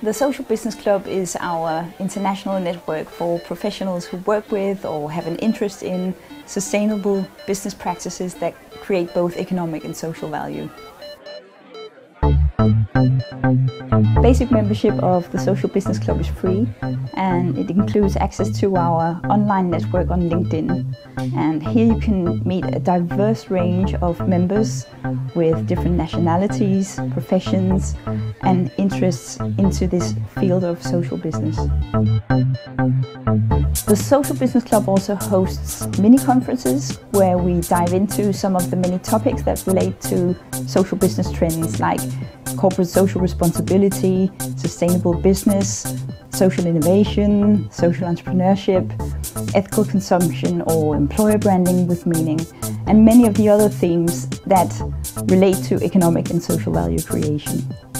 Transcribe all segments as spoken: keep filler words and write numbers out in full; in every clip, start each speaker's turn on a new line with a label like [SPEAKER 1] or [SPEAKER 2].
[SPEAKER 1] The Social Business Club is our international network for professionals who work with or have an interest in sustainable business practices that create both economic and social value. Basic membership of the Social Business Club is free, and it includes access to our online network on LinkedIn. And here you can meet a diverse range of members with different nationalities, professions and interests into this field of social business. The Social Business Club also hosts mini-conferences where we dive into some of the many topics that relate to social business trends like corporate social responsibility, sustainable business, social innovation, social entrepreneurship, ethical consumption or employer branding with meaning, and many of the other themes that relate to economic and social value creation.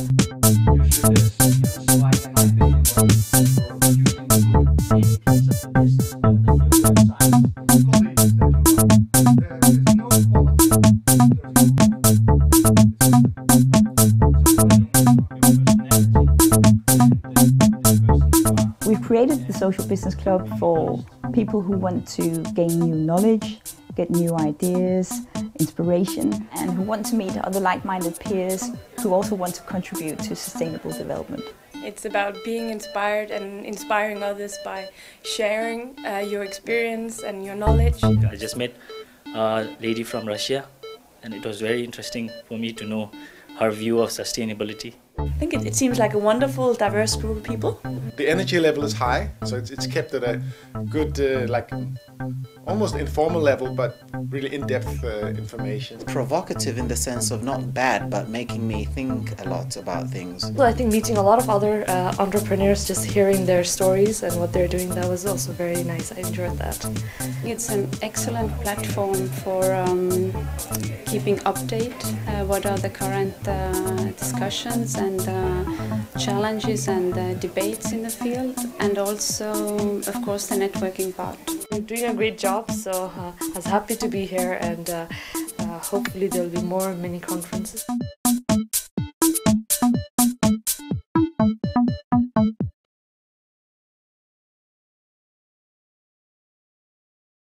[SPEAKER 1] We've created the Social Business Club for people who want to gain new knowledge, get new ideas, inspiration, and who want to meet other like-minded peers who also want to contribute to sustainable development.
[SPEAKER 2] It's about being inspired and inspiring others by sharing uh, your experience and your knowledge.
[SPEAKER 3] I just met a lady from Russia, and it was very interesting for me to know her view of sustainability.
[SPEAKER 2] I think it, it seems like a wonderful, diverse group of people.
[SPEAKER 4] The energy level is high, so it's, it's kept at a good, uh, like, almost informal level, but really in-depth uh, information.
[SPEAKER 5] Provocative in the sense of not bad, but making me think a lot about things.
[SPEAKER 6] Well, I think meeting a lot of other uh, entrepreneurs, just hearing their stories and what they're doing, that was also very nice. I enjoyed that.
[SPEAKER 7] It's an excellent platform for um, keeping update, uh, what are the current uh, discussions and uh, challenges and uh, debates in the field, and also, of course, the networking part.
[SPEAKER 6] You're doing a great job, so uh, I was happy to be here, and uh, uh, hopefully there'll be more mini conferences.